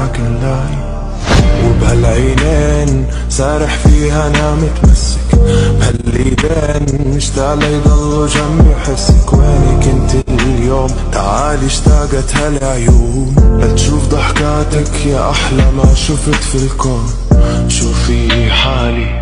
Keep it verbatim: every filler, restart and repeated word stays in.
هداك اللاين. وبهالعينين سارح فيها انا متمسك، بهاليدين مشتاق ليضلوا جنبي وحسك. وينك انت اليوم؟ تعالي اشتاقت هالعيون لتشوف ضحكاتك يا احلى ما شفت في الكون. شوفي حالي